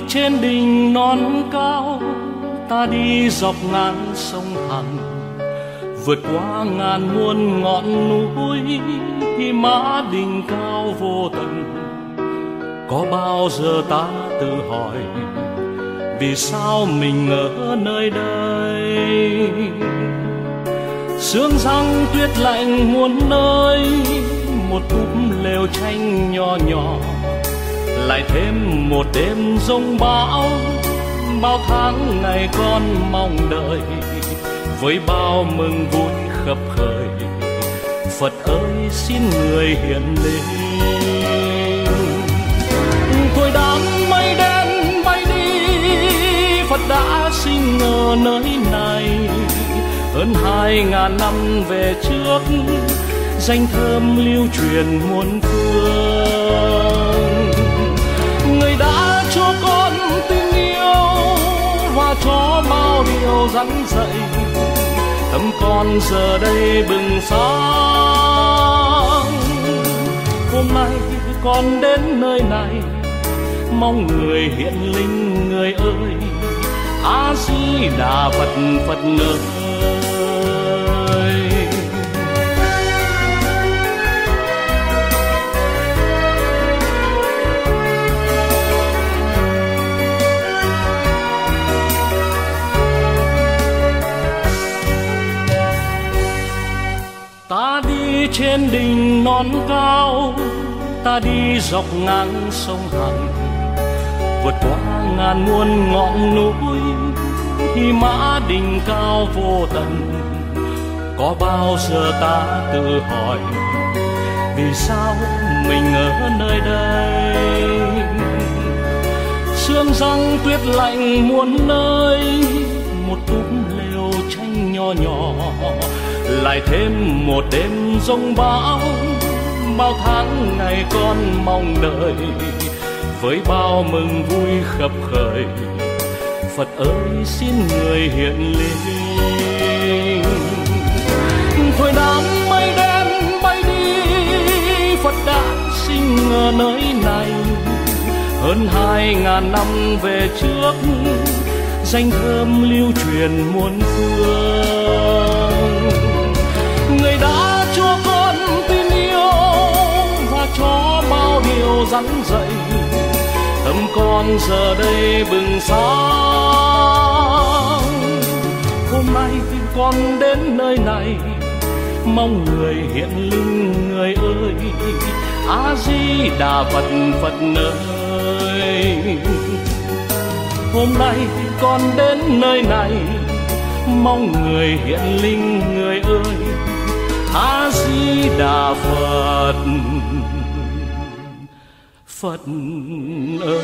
trên đỉnh non cao, ta đi dọc ngang sông Hằng, vượt qua ngàn muôn ngọn núi, Mã đỉnh cao vô tận. Có bao giờ ta tự hỏi, vì sao mình ở nơi đây? Sương răng tuyết lạnh muôn nơi, một túp lều tranh nhỏ nhỏ, lại thêm một đêm giông bão. Bao tháng ngày con mong đợi, với bao mừng vui khập khởi, Phật ơi xin người hiện lên. Thôi đám mây đen bay đi, Phật đã sinh ở nơi này. Hơn 2000 năm về trước, danh thơm lưu truyền muôn phương. Người đã cho con tình yêu và cho bao điều rắn dậy, tâm con giờ đây bừng sáng. Hôm nay con đến nơi này, mong người hiện linh người ơi. A Di Đà Phật, Phật ơi. Ta đi trên đỉnh non cao, ta đi dọc ngang sông Hằng, vượt qua ngàn muôn ngọn núi, Mã đỉnh cao vô tận. Có bao giờ ta tự hỏi, vì sao mình ở nơi đây? Sương răng tuyết lạnh muôn nơi, một túp lều tranh nhỏ nhỏ, lại thêm một đêm giông bão. Bao tháng ngày con mong đợi, với bao mừng vui khập khởi, Phật ơi xin người hiện lên. Thôi đám mây đen bay đi, Phật đã sinh ở nơi này. Hơn 2000 năm về trước, danh thơm lưu truyền muôn phương. Người đã cho con tin yêu và cho bao điều rắn dậy, tâm con giờ đây bừng sáng. Hôm nay con đến nơi này, mong người hiện linh người ơi. A Di Đà Phật, Phật ơi. Hôm nay con đến nơi này, mong người hiện linh người ơi. A Di Đà Phật, Phật ơi.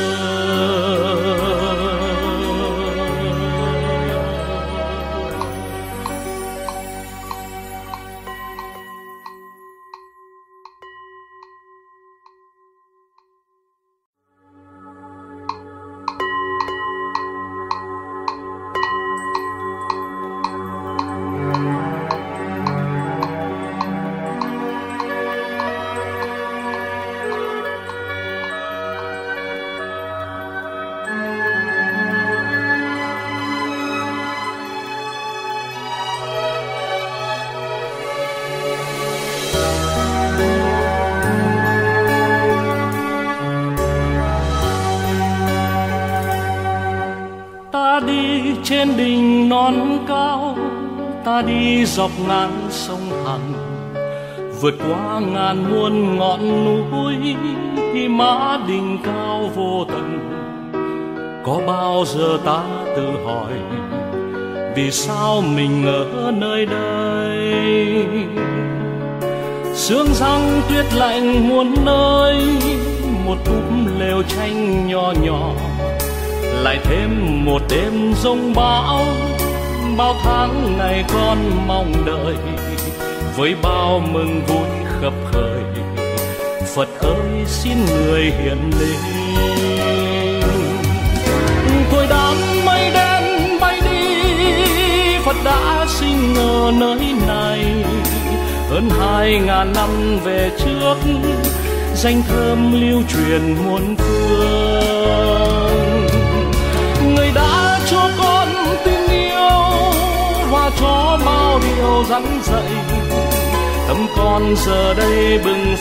Trên đỉnh non cao, ta đi dọc ngang sông Hằng, vượt qua ngàn muôn ngọn núi, Mã đỉnh cao vô tận. Có bao giờ ta tự hỏi, vì sao mình ở nơi đây? Sương răng tuyết lạnh muôn nơi, một túp lều tranh nhỏ nhỏ, lại thêm một đêm giông bão. Bao tháng ngày con mong đợi, với bao mừng vui khập khởi, Phật ơi xin người hiện lên. Thôi đám mây đen bay đi, Phật đã sinh ở nơi này. Hơn 2000 năm về trước, danh thơm lưu truyền muôn phương. Người đã cho con tin yêu và cho bao điều rắn dậy, tâm con giờ đây bừng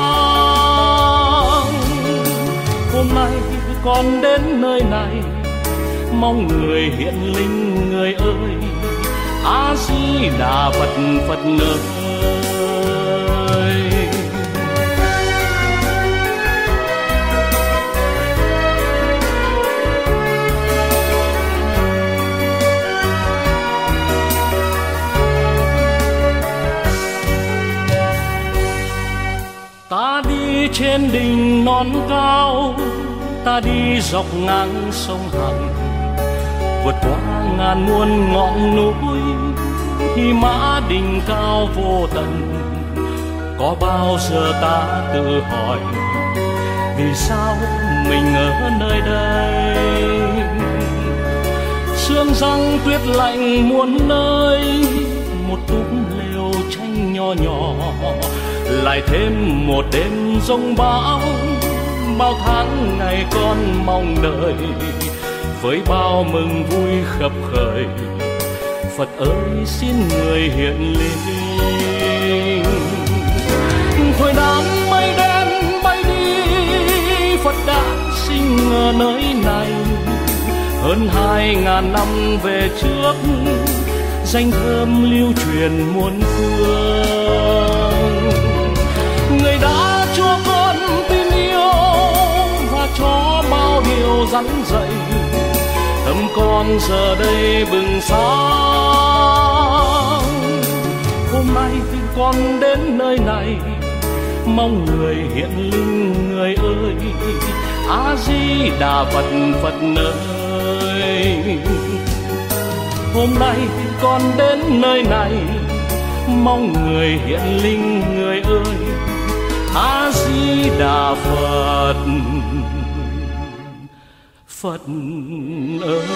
sáng. Hôm nay con đến nơi này, mong người hiện linh người ơi, A Di Đà Phật Phật ơi. Ta đi trên đỉnh non cao, ta đi dọc ngang sông Hằng, vượt qua ngàn muôn ngọn núi, Hy Mã đỉnh cao vô tận. Có bao giờ ta tự hỏi, vì sao mình ở nơi đây? Sương giăng tuyết lạnh muôn nơi, một túp lều tranh nho nhỏ, lại thêm một đêm giông bão. Bao tháng ngày con mong đợi, với bao mừng vui khập khởi, Phật ơi xin người hiện linh. Thôi đám mây đen bay đi, Phật đã sinh ở nơi này. Hơn 2000 năm về trước, danh thơm lưu truyền muôn phương. Người đã cho con tin yêu và cho bao điều rắn dậy, tâm con giờ đây bừng sáng. Hôm nay con đến nơi này, mong người hiện linh người ơi, A Di Đà Phật Phật ơi. Hôm nay con đến nơi này, mong người hiện linh người ơi, A Di Đà Phật Phật ơi.